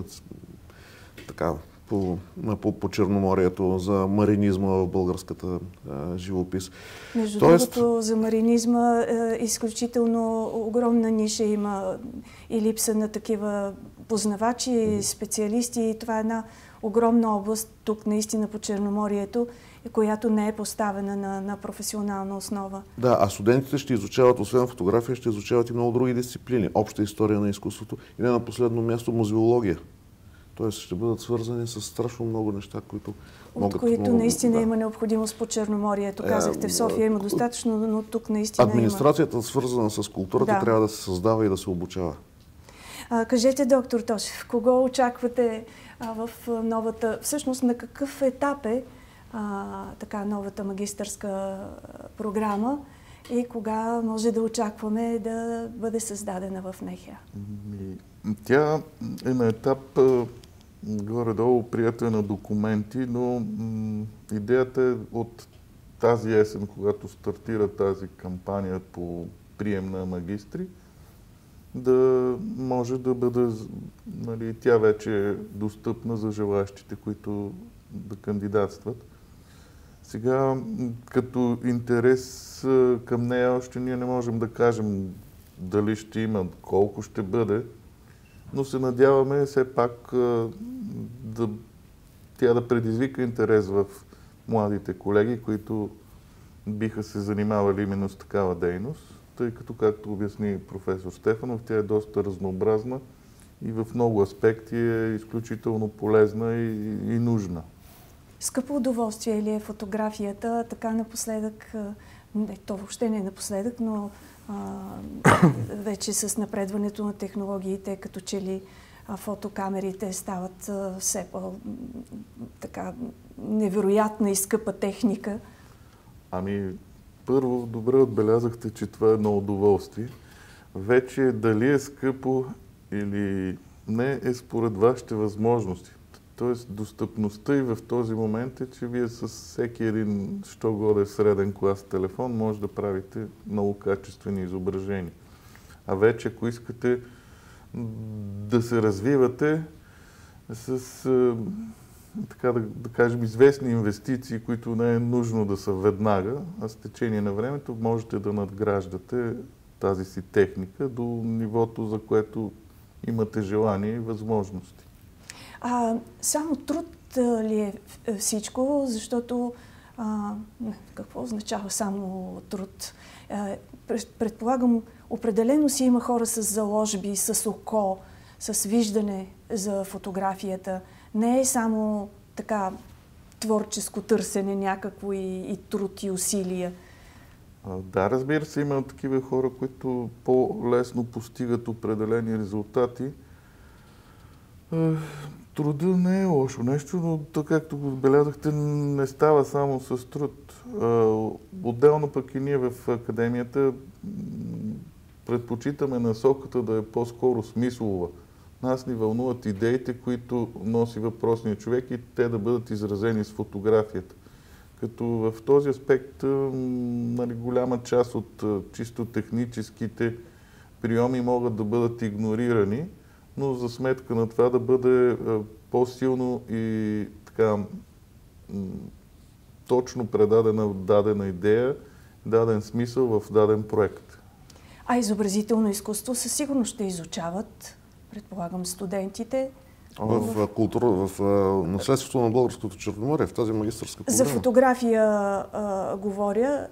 по Черноморието, за маринизма в българската живопис. Между другото, за маринизма изключително огромна ниша има и липса на такива познавачи, специалисти. Това е една огромна област тук наистина по Черноморието, която не е поставена на професионална основа. Да, а студентите ще изучават, освен фотография, ще изучават и много други дисциплини. Обща история на изкуството и не на последно място музеология. Тоест ще бъдат свързани с страшно много неща, които могат... От които наистина има необходимост по Черноморието. Казахте, в София има достатъчно, но тук наистина администрацията, свързана с културата, трябва да се създава и да се обучава. Кажете, доктор Тошев, кого очаквате в новата... Всъщност на какъв етап е новата магистърска програма и кога може да очакваме да бъде създадена в НХА? Тя е на етап горе-долу приятел на документи, но идеята е от тази есен, когато стартира тази кампания по прием на магистри, да може да бъде, тя вече е достъпна за желащите, които да кандидатстват. Сега, като интерес към нея, още ние не можем да кажем дали ще има, колко ще бъде, но се надяваме все пак тя да предизвика интерес в младите колеги, които биха се занимавали именно с такава дейност, тъй като, както обясни професор Стефанов, тя е доста разнообразна и в много аспекти е изключително полезна и нужна. Скъпо удоволствие ли е фотографията? Така напоследък, то въобще не е напоследък, но вече с напредването на технологиите, като че ли фотокамерите стават все по-така невероятна и скъпа техника. Първо, добре отбелязахте, че това е едно удоволствие. Вече дали е скъпо или не е според вашите възможности. Тоест, достъпността и в този момент е, че вие с всеки един, що годе среден клас телефон, може да правите много качествени изображения. А вече, ако искате да се развивате с, така да кажем, известни инвестиции, които не е нужно да са веднага, а с течение на времето можете да надграждате тази си техника до нивото, за което имате желание и възможности. Само труд ли е всичко, защото какво означава само труд? Предполагам, определено си има хора с заложби, с око, с виждане за фотографията. Не е само така творческо търсене някакво и труд и усилия. Да, разбира се, има такива хора, които по-лесно постигат определени резултати. Труда не е лошо нещо, но то, както го отбелязахте, не става само с труд. Отделно пък и ние в академията предпочитаме насоката да е по-скоро смислова. Нас ни вълнуват идеите, които носи въпросният човек и те да бъдат изразени с фотографията. Като в този аспект голяма част от чисто техническите приеми могат да бъдат игнорирани, но за сметка на това да бъде по-силно и така точно предадена дадена идея, даден смисъл в даден проект. А изобразително изкуство със сигурност ще изучават, предполагам, студентите. В наследството на Българското Черноморие, в тази магистърска програма. За фотография говоря,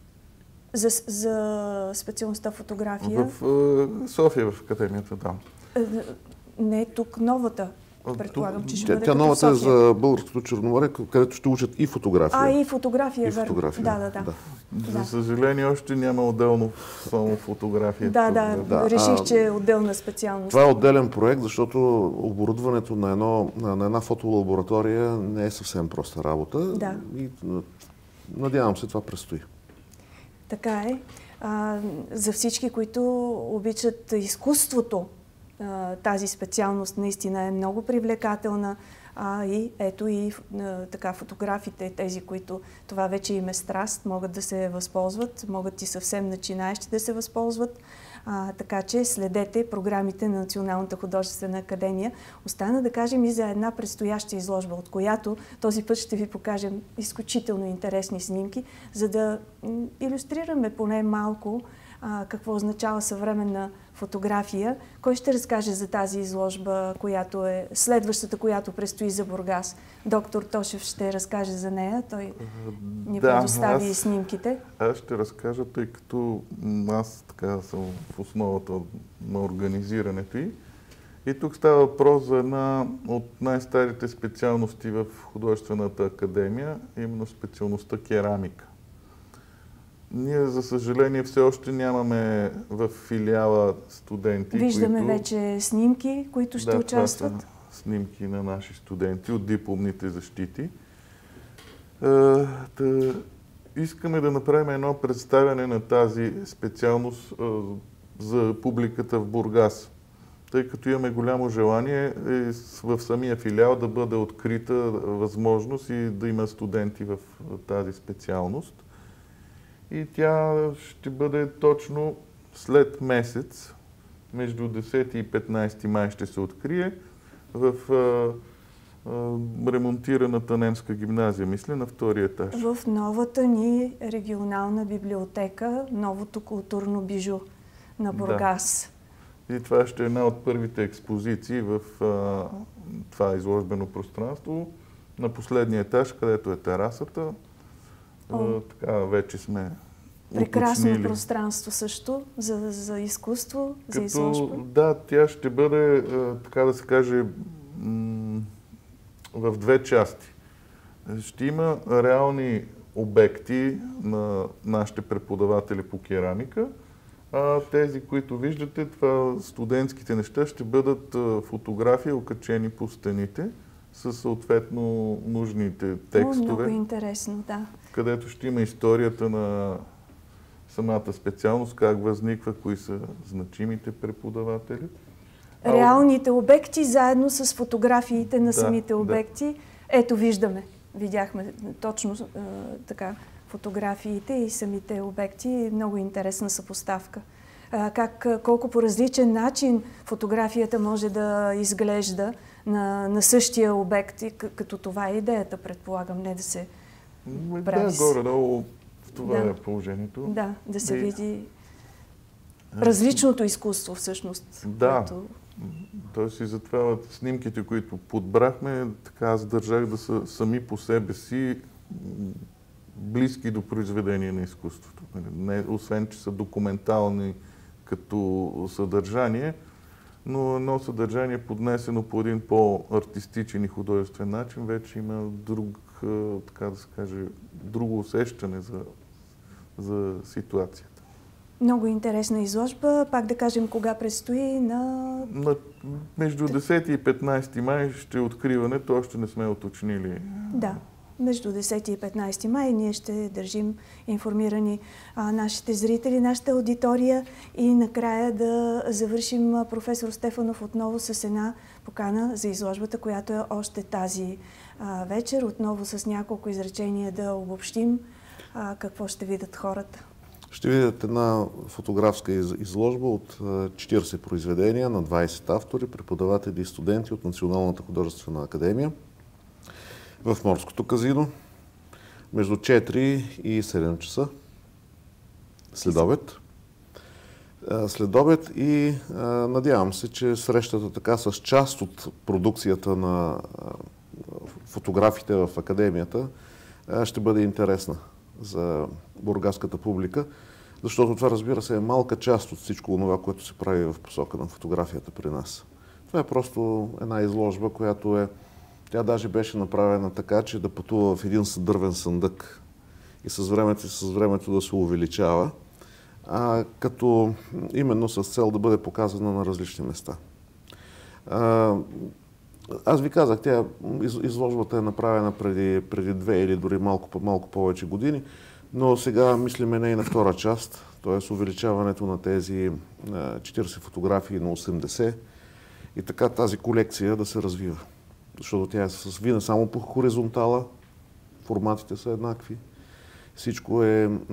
за специалността фотография. В София, в академията, да. Не, тук новата. Предполагам, че ще бъде Тя новата е за Българското Черноморие, където ще учат и фотография. И фотография. И фотография. Да. За съжаление, още няма отделно само фотография. Да. Реших, че е отделна специалност. Това е отделен проект, защото оборудването на една фотолаборатория не е съвсем проста работа. Да. И надявам се, това предстои. Така е. За всички, които обичат изкуството, тази специалност наистина е много привлекателна. И ето и така фотографите, тези, които това вече им е страст, могат да се възползват, могат и съвсем начинаещи да се възползват. Така че следете програмите на Националната художествена академия. Остана да кажем и за една предстояща изложба, от която този път ще ви покажем изключително интересни снимки, за да илюстрираме поне малко какво означава съвременна фотография. Кой ще разкаже за тази изложба, която е следващата, която предстои за Бургас? Доктор Тошев ще разкаже за нея. Той ни предостави и снимките. Аз ще разкажа, тъй като аз така съм в основата на организирането й. И тук става въпрос за една от най-старите специалности в художествената академия, именно специалността керамика. Ние, за съжаление, все още нямаме в филиала студенти, Виждаме вече снимки, които ще участват. Това са снимки на наши студенти от дипломните защити. Искаме да направим едно представяне на тази специалност за публиката в Бургас, тъй като имаме голямо желание в самия филиал да бъде открита възможност и да има студенти в тази специалност. И тя ще бъде точно след месец, между 10 и 15 май ще се открие в ремонтираната немска гимназия, мисля, на втория етаж. В новата ни регионална библиотека, новото културно бижу на Бургас. Да. И това ще е една от първите експозиции в това изложбено пространство, на последния етаж, където е терасата. Така вече сме прекрасно уточнили. Пространство също за изкуство, за изложба. Да, тя ще бъде, така да се каже, в две части. Ще има реални обекти на нашите преподаватели по керамика, а тези, които виждате, това студентските неща, ще бъдат фотографии, окачени по стените, със съответно нужните текстове. Много интересно, да. Където ще има историята на самата специалност, как възниква, кои са значимите преподаватели. Реалните обекти, заедно с фотографиите на самите обекти. Ето виждаме, видяхме точно така фотографиите и самите обекти. Много интересна съпоставка. Колко по различен начин фотографията може да изглежда на същия обект, като това е идеята, предполагам, не да се прави. Да, горе-долу това е положението. Да, да се види различното изкуство всъщност. Да, тоест и затова снимките, които подбрахме, така аз държах да са сами по себе си близки до произведение на изкуството. Освен, че са документални като съдържание, но едно съдържание поднесено по един по-артистичен и художествен начин, вече има така да се каже, друго усещане за ситуацията. Много интересна изложба. Пак да кажем, кога предстои Между 10 и 15 май ще е откриването, още не сме уточнили. Да, между 10 и 15 май ние ще държим информирани нашите зрители, нашата аудитория и накрая да завършим, професор Стефанов, отново с една покана за изложбата, която е още тази вечер. Отново с няколко изречения да обобщим какво ще видят хората. Ще видят една фотографска изложба от 40 произведения на 20 автори, преподаватели и студенти от Националната художествена академия в Морското казино между 4 и 7 часа следобед. И надявам се, че срещата така с част от продукцията на фотографите в академията ще бъде интересна за бургаската публика, защото това, разбира се, е малка част от всичко това, което се прави в посока на фотографията при нас. Това е просто една изложба, която тя даже беше направена така, че да пътува в един дървен съндък и с времето да се увеличава, като именно с цел да бъде показана на различни места. Аз ви казах, изложбата е направена преди 2 или дори малко повече години, но сега мислиме не и на втора част, т.е. увеличаването на тези 40 фотографии на 80 и така тази колекция да се развива. Защото тя е свина само по хоризонтала, форматите са еднакви, всичко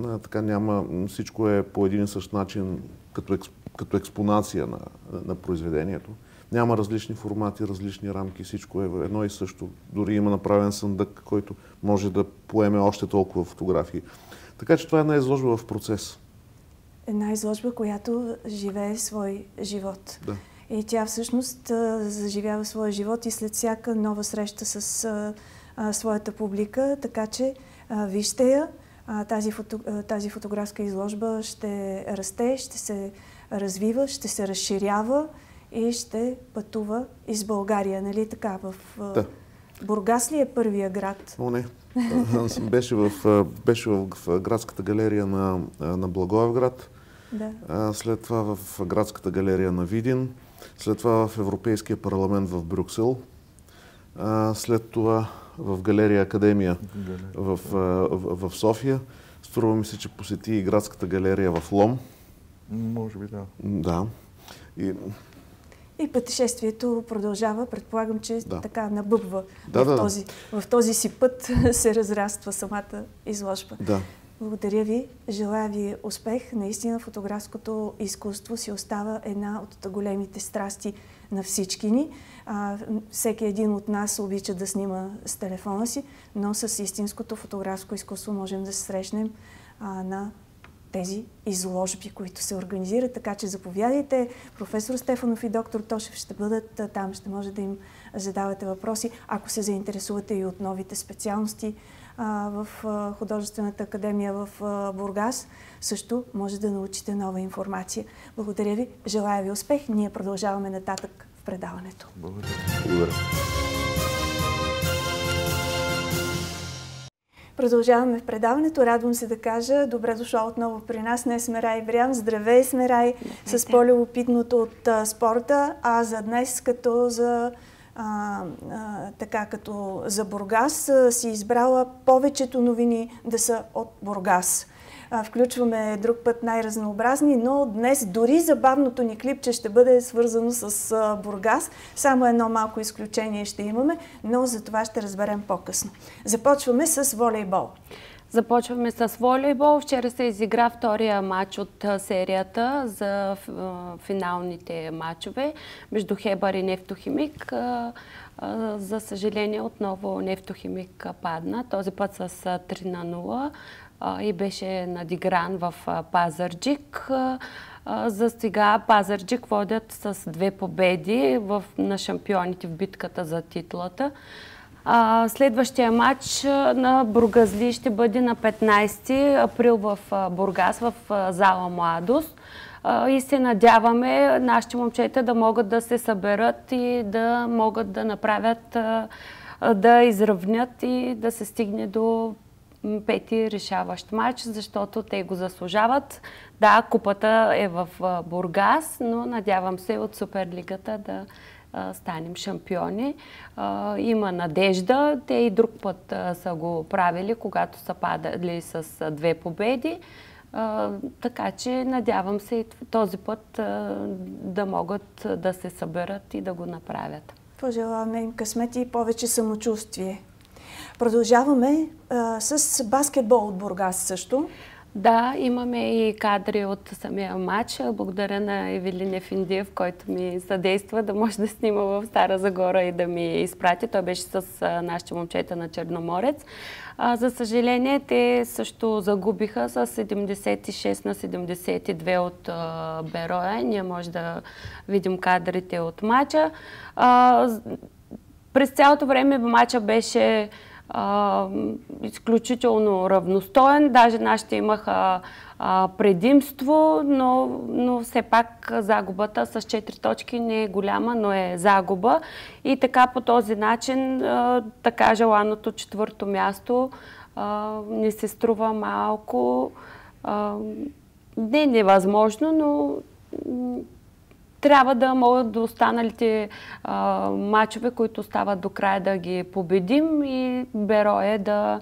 е по един и същ начин като експонация на произведението. Няма различни формати, различни рамки, всичко е едно и също. Дори има направен съндък, който може да поеме още толкова фотографии. Така че това е една изложба в процес. Една изложба, която живее свой живот. Да. И тя всъщност заживява своя живот и след всяка нова среща с своята публика. Така че вижте я. Тази фотографска изложба ще расте, ще се развива, ще се разширява и ще пътува из България, нали така? Да. Бургас ли е първия град? О, не. Беше в градската галерия на Благоевград, да. След това в градската галерия на Видин, след това в Европейския парламент в Брюксел, след това в галерия Академия в София. Струва ми се, че посети и градската галерия в Лом. Може би да. Да. И пътешествието продължава. Предполагам, че така набъбва. В този си път се разраства самата изложба. Да. Благодаря ви. Желая ви успех. Наистина фотографското изкуство си остава една от големите страсти на всички ни. Всеки един от нас обича да снима с телефона си, но с истинското фотографско изкуство можем да се срещнем на тези изложби, които се организират. Така че заповядайте. Професор Стефанов и доктор Тошев ще бъдат там. Ще може да им задавате въпроси. Ако се заинтересувате и от новите специалности в Художествената академия в Бургас, също може да научите нова информация. Благодаря ви. Желая ви успех. Ние продължаваме нататък в предаването. Благодаря. Продължаваме в предаването. Радвам се да кажа, добре дошла отново при нас. Днес Смерай Ибрям. Здравей, Смерай, с по-любопитното от спорта. А за днес, като за Бургас, си избрала повечето новини да са от Бургас. Включваме друг път най-разнообразни, но днес дори забавното ни клипче ще бъде свързано с Бургас. Само едно малко изключение ще имаме, но за това ще разберем по-късно. Започваме с волейбол. Започваме с волейбол. Вчера се изигра втория матч от серията за финалните матчове между Хебър и Нефтохимик. За съжаление, отново Нефтохимик падна, този път с 3-0 и беше надигран в Пазарджик. За сега Пазарджик водят с 2 победи на шампионите в битката за титлата. Следващия матч на бургазли ще бъде на 15 април в Бургас, в зала Младост. И се надяваме нашите момчета да могат да се съберат и да могат да направят, да изравнят и да се стигне до пети решаващ матч, защото те го заслужават. Да, купата е в Бургас, но надявам се от Суперлигата да станем шампиони. Има надежда. Те и друг път са го правили, когато са падали с 2 победи. Така че надявам се и този път да могат да се съберат и да го направят. Пожелаваме им късмет и повече самочувствие. Продължаваме с баскетбол от Бургас също. Да, имаме и кадри от самия матч. Благодаря на Евелин Ефендиев, който ми съдейства да може да снима в Стара Загора и да ми изпрати. Той беше с нашите момчета на Черноморец. За съжаление, те също загубиха с 76-72 от Бероя. Ние може да видим кадрите от матча. През цялото време матча беше изключително равностоен. Даже нашите имаха предимство, но все пак загубата с 4 точки не е голяма, но е загуба. И така по този начин така желаното 4-то място ни се струва малко не невъзможно, но трябва да могат до останалите мачове, които стават до края, да ги победим и Берое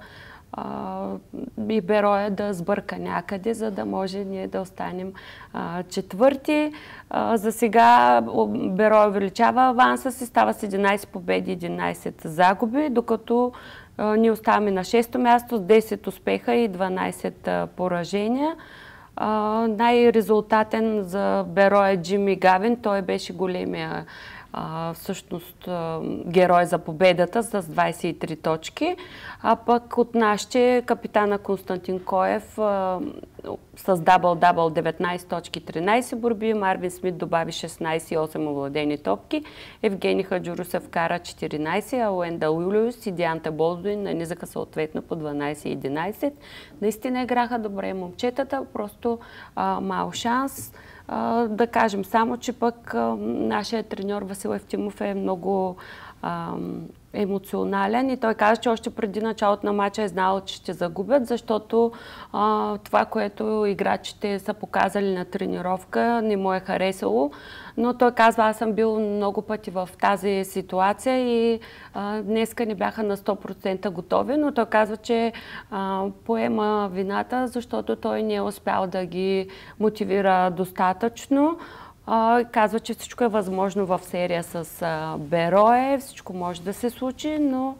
да сбърка някъде, за да може ние да останем четвърти. За сега Берое увеличава аванса си, става с 11 победи, 11 загуби, докато ние оставаме на 6-то място с 10 успеха и 12 поражения. Най-резултатен за Берое е Джими Гавин. Той беше големия всъщност герой за победата с 23 точки. А пък от нашите капитана Константин Коев с дабъл-дабъл 19 точки, 13 борби. Марвин Смит добави 16 и 8 овладени топки. Евгений Хаджурусев вкара 14, а Уендъл Уилюс и Дианта Болдуин нанизаха съответно по 12 и 11. Наистина играха добре момчетата, просто мал шанс. Да кажем само, че пък нашия треньор Васил Евтимов е много емоционален и той каза, че още преди началото на матча е знал, че ще загубят, защото това, което играчите са показали на тренировка, не му е харесало. Но той казва, аз съм бил много пъти в тази ситуация и днеска не бяха на 100% готови, но той казва, че поема вината, защото той не е успял да ги мотивира достатъчно. Казва, че всичко е възможно в серия с Берое, всичко може да се случи, но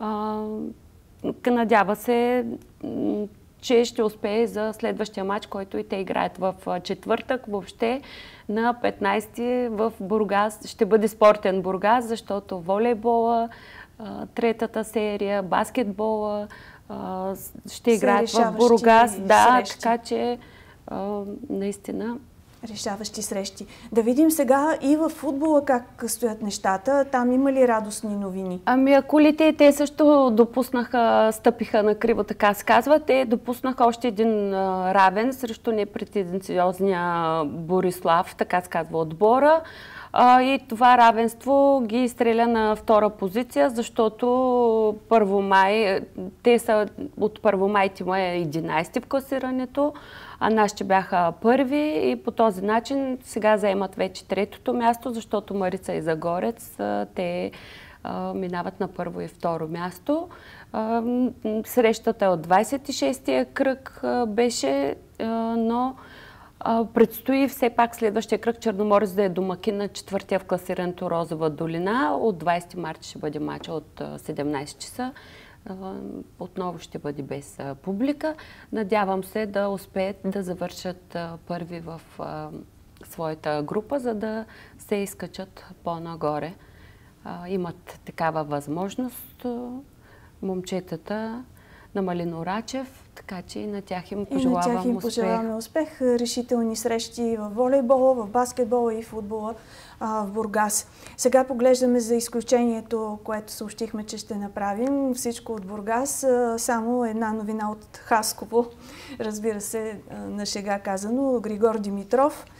надява се, че ще успее за следващия матч, който и те играят в четвъртък. Въобще на 15 в Бургас ще бъде спортен Бургас, защото волейбола, третата серия, баскетбола ще играят в Бургас. Да, така че наистина решаващи срещи. Да видим сега и в футбола как стоят нещата. Там има ли радостни новини? Ами акулите, те също допуснаха, стъпиха на криво, така се казва. Те допуснаха още един равен срещу непретенциозния Борислав, така се казва отбора. И това равенство ги изстреля на втора позиция, защото Първомай, те са от Първомай тима е 11 в класирането, а нашите бяха първи и по този начин сега заемат вече третото място, защото Марица и Загорец те минават на първо и второ място. Срещата от 26-тия кръг беше, но предстои все пак следващия кръг Черноморец да е домакин на четвъртия в класирането Розова долина. От 20 марта ще бъде матча от 17 часа. Отново ще бъде без публика. Надявам се да успеят да завършат първи в своята група, за да се изкачат по-нагоре. Имат такава възможност момчетата на Малино Рачев, така че и на тях им пожелавам успех. Решителни срещи в волейбола, в баскетбола и футбола в Бургас. Сега поглеждаме за изключението, което съобщихме, че ще направим. Всичко от Бургас. Само една новина от Хасково. Разбира се, на шега казано, Григор Димитров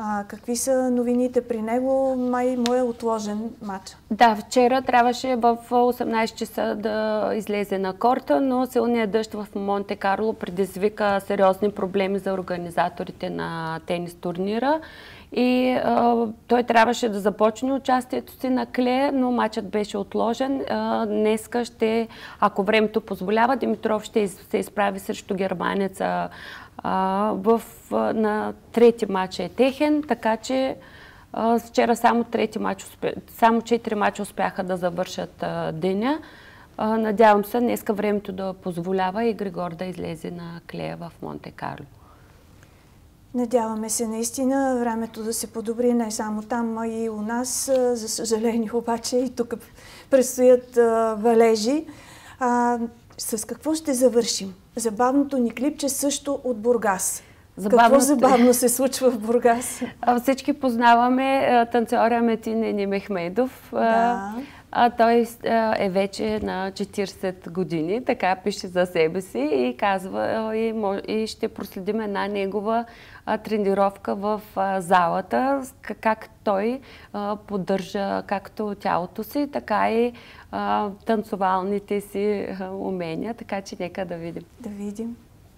Какви са новините при него? Май му е отложен матч. Да, вчера трябваше в 18 часа да излезе на корта, но силният дъжд в Монте Карло предизвика сериозни проблеми за организаторите на тенис турнира. И той трябваше да започне участието си на кле, но матчът беше отложен. Днеска ако времето позволява, Димитров ще се изправи срещу германеца на трети матч е техен, така че вчера само 4 мача успяха да завършат деня. Надявам се днеска времето да позволява и Григор да излезе на клея в Монте Карло. Надяваме се наистина времето да се подобри не само там, а и у нас. За съжаление обаче и тук предстоят валежи. С какво ще завършим? Забавното ни клипче също от Бургас. Какво забавно се случва в Бургас? Всички познаваме танцора Метин Мехмедов. Да. Той е вече на 40 години, така пише за себе си и казва и ще проследим една негова тренировка в залата, как той поддържа както тялото си, така и танцовалните си умения, така че нека да видим. Да видим.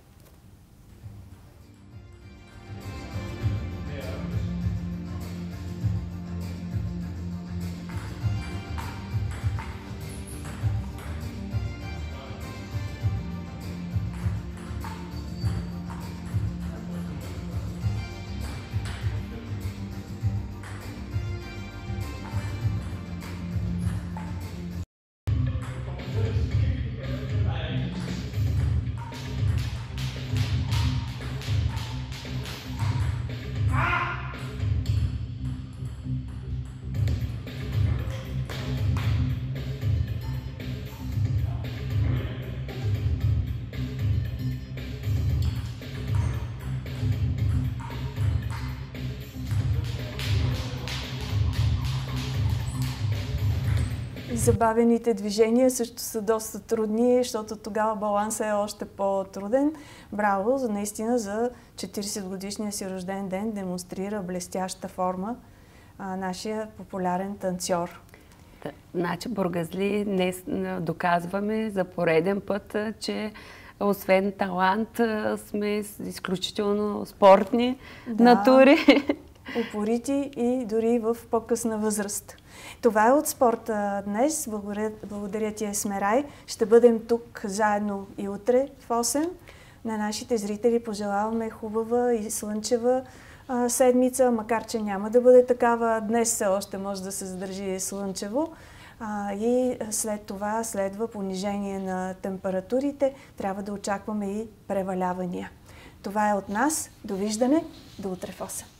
Забавените движения също са доста трудни, защото тогава балансът е още по-труден. Браво, наистина за 40-годишния си рожден ден демонстрира блестяща форма нашия популярен танцор. Значи бургазли днес доказваме за пореден път, че освен талант сме изключително спортни натури. Упорити и дори в по-късна възраст. Това е от спорта днес. Благодаря ти, Есмерай. Ще бъдем тук заедно и утре в 8. На нашите зрители пожелаваме хубава и слънчева седмица, макар че няма да бъде такава. Днес все още може да се задържи слънчево. И след това следва понижение на температурите. Трябва да очакваме и превалявания. Това е от нас. Довиждане. До утре в 8.